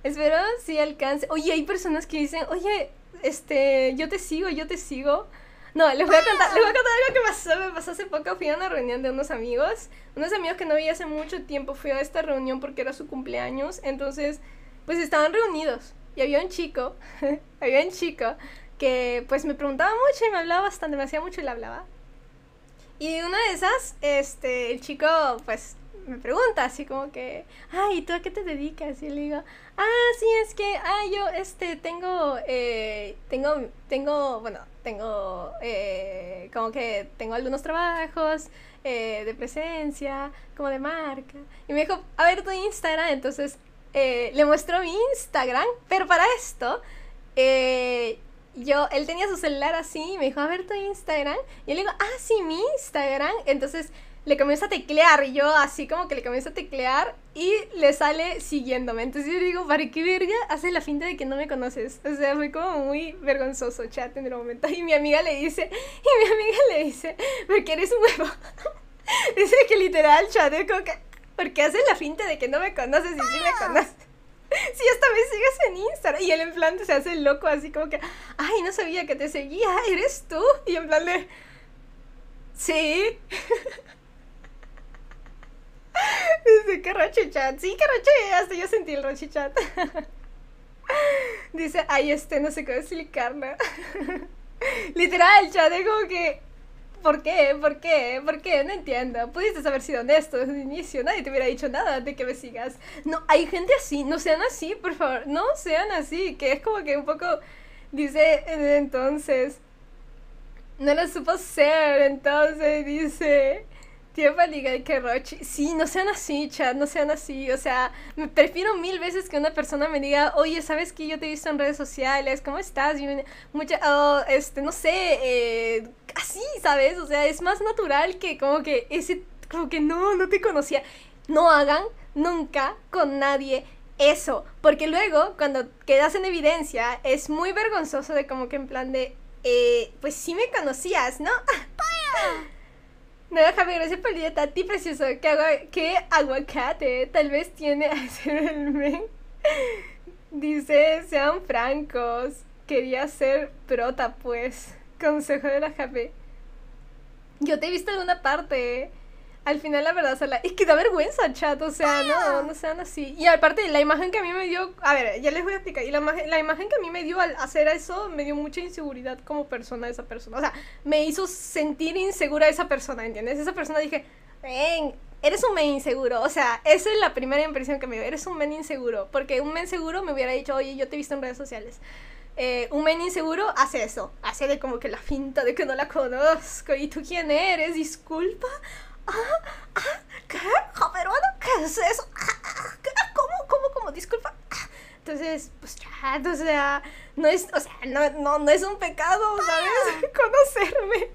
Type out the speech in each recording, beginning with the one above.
Espero sí alcance. Oye, hay personas que dicen, oye, yo te sigo, yo te sigo. No, les voy a contar algo que me pasó hace poco. Fui a una reunión de unos amigos que no vi hace mucho tiempo. Fui a esta reunión porque era su cumpleaños. Entonces, pues estaban reunidos. Y había un chico, había un chico que pues me preguntaba mucho y me hablaba bastante, me hacía mucho y le hablaba. Y una de esas, el chico, pues, me pregunta así como que, ay, ¿tú a qué te dedicas? Y le digo, sí, es que, yo, como que tengo algunos trabajos de presencia, como de marca. Y me dijo, a ver tu Instagram, entonces le muestro mi Instagram, pero para esto, él tenía su celular así y me dijo, a ver tu Instagram. Y yo le digo, sí, mi Instagram. Entonces le comienzo a teclear y yo así como que le comienzo a teclear y le sale siguiéndome. Entonces yo le digo, ¿para qué verga haces la finta de que no me conoces? O sea, fue como muy vergonzoso, chat, en el momento. Y mi amiga le dice, porque eres nuevo. Dice que literal, chat, es como que, ¿por qué haces la finta de que no me conoces y sí me conoces? Si esta vez sigues en Instagram. Y él en plan se hace loco así como que, ay, no sabía que te seguía, ¿eres tú? Y en plan de, sí. Dice que rochichat. Sí, que roche, hasta yo sentí el rochichat. Dice, ay, no sé cómo explicarlo. Literal, chat, es como que, ¿por qué? ¿Por qué? ¿Por qué? No entiendo. Pudiste haber sido honesto desde el inicio. Nadie te hubiera dicho nada de que me sigas. No, hay gente así. No sean así, por favor. No sean así. Que es como que un poco... Dice, entonces... No lo supo ser. Entonces dice... Tío Paliga y que Rochi. Sí, no sean así, chat. No sean así. O sea, me prefiero 1000 veces que una persona me diga, oye, ¿sabes qué? Yo te he visto en redes sociales. ¿Cómo estás? No sé, así, ¿sabes? O sea, es más natural que como que no te conocía. No hagan nunca con nadie eso, porque luego cuando quedas en evidencia es muy vergonzoso de como que en plan de, pues sí me conocías, ¿no? No, Javi, gracias por el día, Tati, precioso. ¿Qué aguacate? Tal vez tiene a ser el men. Dice, sean francos. Quería ser prota, pues. Consejo de la Javi. Yo te he visto en alguna parte. Al final, la verdad, es que da vergüenza, chat. O sea, no sean así. Y aparte, la imagen que a mí me dio. A ver, ya les voy a explicar. Y la imagen que a mí me dio al hacer eso me dio mucha inseguridad como persona de esa persona. O sea, me hizo sentir insegura a esa persona, ¿entiendes? Esa persona dije, ven, eres un men inseguro. O sea, esa es la primera impresión que me dio. Eres un men inseguro. Porque un men seguro me hubiera dicho, oye, yo te he visto en redes sociales. Un men inseguro hace eso. Hace de como que la finta de que no la conozco. ¿Y tú quién eres? Disculpa. ¿Qué? ¿Peruano? ¿Qué es eso? ¿Cómo? Disculpa. Entonces, pues chat, o sea, no es un pecado, ¿sabes? Conocerme.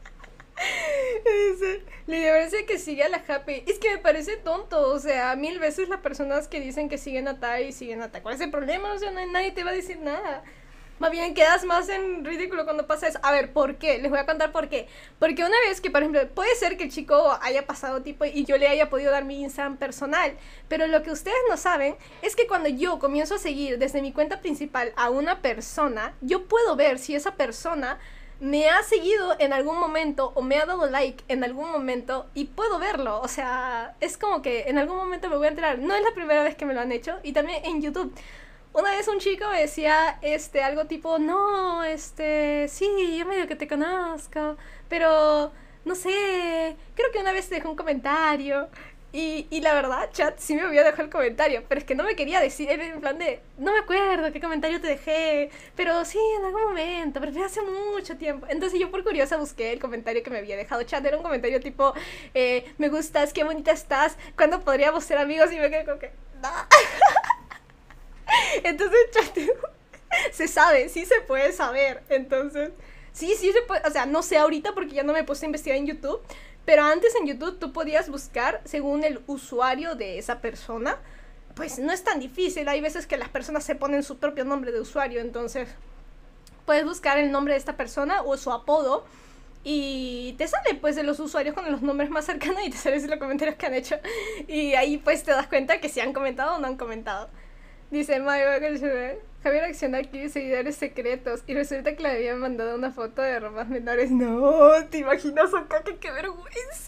La diferencia que sigue a la Happy es que me parece tonto, o sea, 1000 veces las personas que dicen que siguen a Tai siguen a Tai. ¿Cuál es el problema? O sea, nadie te va a decir nada. Más bien quedas más en ridículo cuando pasa eso. A ver, ¿por qué? Les voy a contar por qué. Porque una vez que, por ejemplo, puede ser que el chico haya pasado tipo y yo le haya podido dar mi Instagram personal, pero lo que ustedes no saben es que cuando yo comienzo a seguir desde mi cuenta principal a una persona, yo puedo ver si esa persona me ha seguido en algún momento o me ha dado like en algún momento y puedo verlo. O sea, es como que en algún momento me voy a enterar. No es la primera vez que me lo han hecho. Y también en YouTube. Una vez un chico me decía, algo tipo, no, sí, yo medio que te conozco, pero, no sé, creo que una vez te dejé un comentario, y la verdad, chat, sí me había dejado el comentario, pero es que no me quería decir, era en plan de, no me acuerdo qué comentario te dejé, pero sí, en algún momento, pero fue hace mucho tiempo. Entonces yo por curiosa busqué el comentario que me había dejado, chat, era un comentario tipo, me gustas, qué bonita estás, ¿cuándo podríamos ser amigos? Y me quedé como que, no. Entonces, chat, se sabe, sí se puede saber. Entonces, sí se puede. O sea, no sé ahorita porque ya no me puse a investigar en YouTube. Pero antes en YouTube tú podías buscar según el usuario de esa persona. Pues no es tan difícil. Hay veces que las personas se ponen su propio nombre de usuario. Entonces, puedes buscar el nombre de esta persona o su apodo. Y te sale pues de los usuarios con los nombres más cercanos y te salen los comentarios que han hecho. Y ahí pues te das cuenta que si han comentado o no han comentado. Dice Mario Javier acciona aquí seguidores secretos y resulta que le habían mandado una foto de ropas menores. No, ¿te imaginas acá? ¡Qué vergüenza!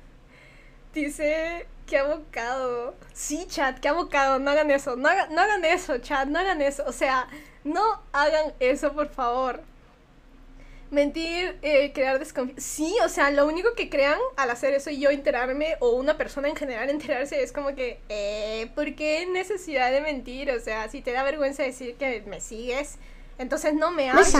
Dice, qué abocado. Sí, chat, qué abocado. No hagan eso. No hagan eso, chat. No hagan eso. O sea, no hagan eso, por favor. Mentir, crear desconfianza. Sí, o sea, lo único que crean al hacer eso y yo enterarme, o una persona en general enterarse, es como que, ¿por qué necesidad de mentir? O sea, si te da vergüenza decir que me sigues, entonces no me hables.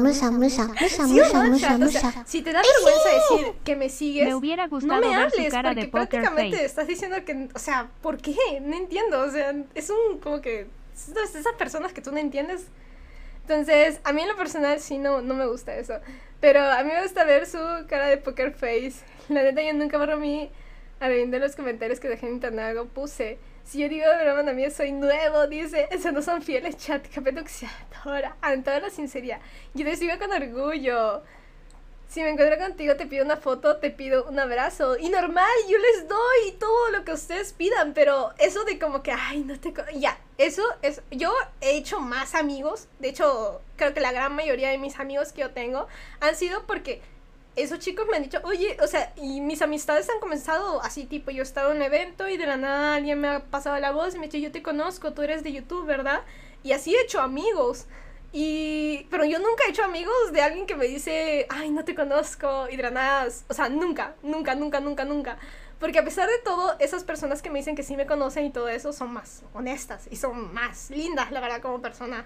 Si te da vergüenza decir que me sigues, me hubiera gustado no me ver su hables, cara porque de Poker prácticamente Face. estás diciendo que, o sea, ¿por qué? No entiendo, o sea, es un, como que, esas personas que tú no entiendes. Entonces, a mí en lo personal sí no me gusta eso. Pero a mí me gusta ver su cara de Poker Face. La neta, yo nunca borro mi arreglando en los comentarios que dejé en internet algo puse. Si yo digo de broma también soy nuevo, dice, eso no son fieles, chat, capetuxiadora, ante toda la sinceridad. Yo te sigo con orgullo. Si me encuentro contigo te pido una foto, te pido un abrazo. Y normal, yo les doy todo lo que ustedes pidan, pero eso de como que, ay, no te... Ya, eso es... Yo he hecho más amigos, de hecho, creo que la gran mayoría de mis amigos que yo tengo han sido porque esos chicos me han dicho, oye, o sea, y mis amistades han comenzado así, tipo, yo he estado en un evento y de la nada alguien me ha pasado la voz y me ha dicho, yo te conozco, tú eres de YouTube, ¿verdad? Y así he hecho amigos. Pero yo nunca he hecho amigos de alguien que me dice, ay, no te conozco, y de la nada, o sea, nunca. Porque a pesar de todo, esas personas que me dicen que sí me conocen y todo eso son más honestas y son más lindas, la verdad, como persona.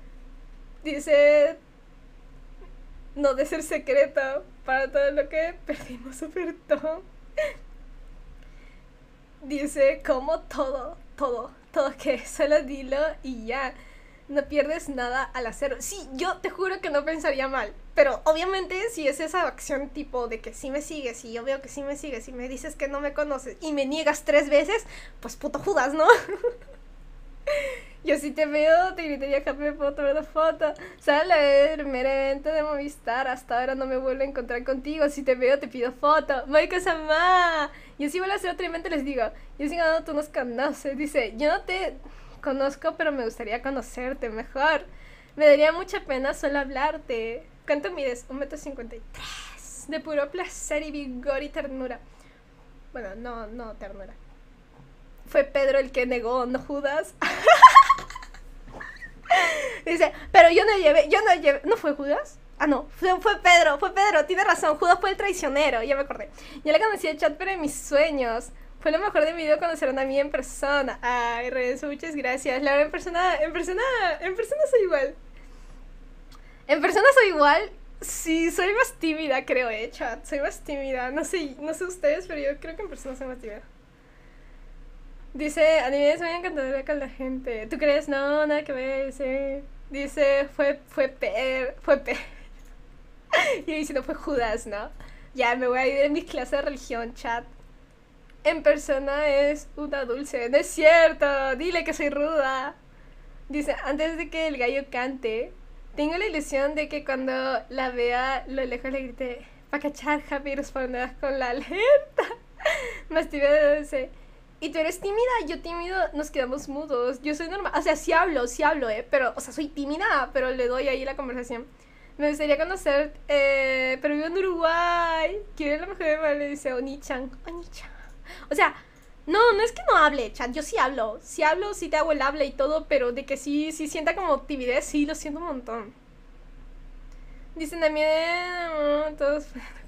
Dice, no de ser secreto, para todo lo que perdimos ofertó. Dice, como todo, que solo dilo y ya. No pierdes nada al hacerlo. Sí, yo te juro que no pensaría mal. Pero obviamente si es esa acción tipo de que sí me sigues y yo veo que sí me sigues y me dices que no me conoces y me niegas 3 veces, pues puto Judas, ¿no? Yo si te veo, te gritaría que me puedo tomar una foto. Sale el primer evento de Movistar. Hasta ahora no me vuelvo a encontrar contigo. Si te veo, te pido foto. Maiko-sama. Yo si vuelvo a hacer otro evento, les digo, yo si no, tú nos conoces. Dice, yo no te conozco, pero me gustaría conocerte mejor. Me daría mucha pena solo hablarte. ¿Cuánto mides? 1,53 m. De puro placer y vigor y ternura. Bueno, no ternura. Fue Pedro el que negó, no Judas. Dice, pero yo no llevé. ¿No fue Judas? Ah, no, fue Pedro, tiene razón. Judas fue el traicionero, ya me acordé. Yo le conocí el chat, pero en mis sueños. Fue lo mejor de mi vida conocer a mí en persona. Ay, Renzo, muchas gracias. La verdad, en persona soy igual. En persona soy igual. Sí, soy más tímida, creo, chat. Soy más tímida. No sé ustedes, pero yo creo que en persona soy más tímida. Dice, a mí me soy encantadora con la gente. ¿Tú crees? No, nada que ver, sí. Dice, fue Per. Y diciendo, fue Judas, ¿no? Ya, me voy a ir en mis clases de religión, chat. En persona es una dulce. No es cierto, dile que soy ruda. Dice, antes de que el gallo cante, tengo la ilusión de que cuando la vea lo lejos le grite, pa' cachar, Happy, responderás con la alerta. Más tímida dulce. Y tú eres tímida, yo tímido, nos quedamos mudos. Yo soy normal, o sea, sí hablo, pero, o sea, soy tímida, pero le doy ahí la conversación. Me gustaría conocer, pero vivo en Uruguay. Quiero la mejor de le dice Oni-chan. O sea, no es que no hable, chat, yo sí hablo, sí te hago el habla y todo, pero de que sí sienta como timidez, sí, lo siento un montón. Dicen también, todos,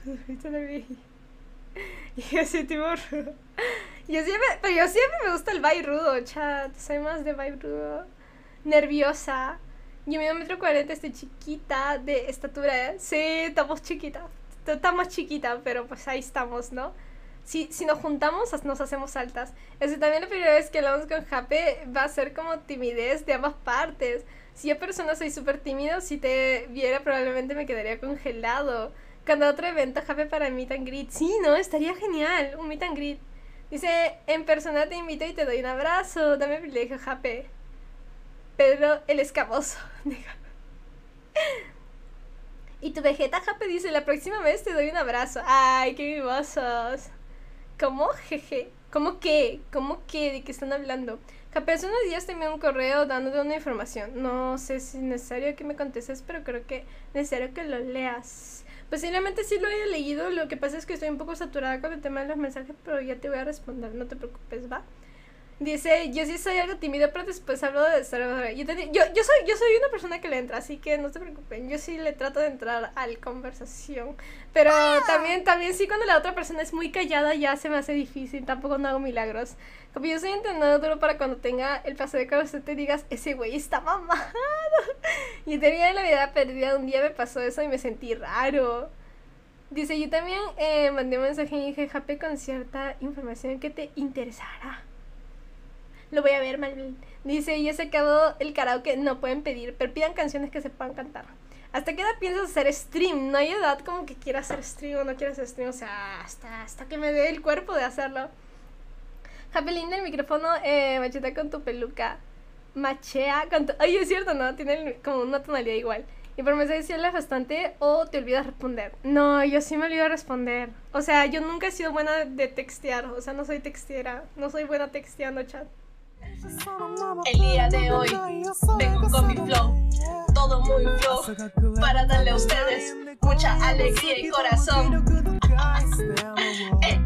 y yo soy tipo rudo. Yo siempre me gusta el vibe rudo, chat, soy más de vibe rudo. Nerviosa. Yo mido 1,40 m, estoy chiquita de estatura, sí, estamos chiquita, pero pues ahí estamos, ¿no? Si nos juntamos, nos hacemos altas. Eso también la primera vez que hablamos con Jape va a ser como timidez de ambas partes. Si yo persona soy súper tímido, si te viera probablemente me quedaría congelado. Cuando otro evento, Jape para el meet and greet. Sí, ¿no? Estaría genial, un meet and greet. Dice, en persona te invito y te doy un abrazo. Dame privilegio, Jape. Pedro el escamoso. Y tu Vegeta, Jape, dice, la próxima vez te doy un abrazo. Ay, qué mimosos. ¿Cómo? Jeje. ¿Cómo qué? ¿De qué están hablando? Capaz hace unos días te envié un correo dándote una información. No sé si es necesario que me contestes, pero creo que es necesario que lo leas. Posiblemente sí lo haya leído, lo que pasa es que estoy un poco saturada con el tema de los mensajes, pero ya te voy a responder, no te preocupes, ¿va? Dice, yo sí soy algo tímido, pero después hablo de estar... Yo soy una persona que le entra, así que no se preocupen. Yo sí le trato de entrar a la conversación. Pero también sí cuando la otra persona es muy callada ya se me hace difícil. Tampoco no hago milagros. Como yo soy entrenado duro para cuando tenga el placer de que usted te digas, ese güey está mamado. Y tenía la vida perdida, un día me pasó eso y me sentí raro. Dice, yo también mandé un mensaje y dije, Jape, con cierta información que te interesará. Lo voy a ver, Malvin. Dice, ya se acabó el karaoke, no pueden pedir, pero pidan canciones que se puedan cantar. ¿Hasta qué edad piensas hacer stream? No hay edad como que quiera hacer stream o no quiera hacer stream, o sea, hasta que me dé el cuerpo de hacerlo. Happy linda el micrófono, macheta con tu peluca. Machea con tu... Ay, es cierto, ¿no? Tiene como una tonalidad igual. Y por mensaje si hablas bastante o te olvidas responder. No, yo sí me olvido responder. O sea, yo nunca he sido buena de textear. O sea, no soy textiera. No soy buena texteando, chat. El día de hoy vengo con mi flow, todo muy flow, para darle a ustedes mucha alegría y corazón.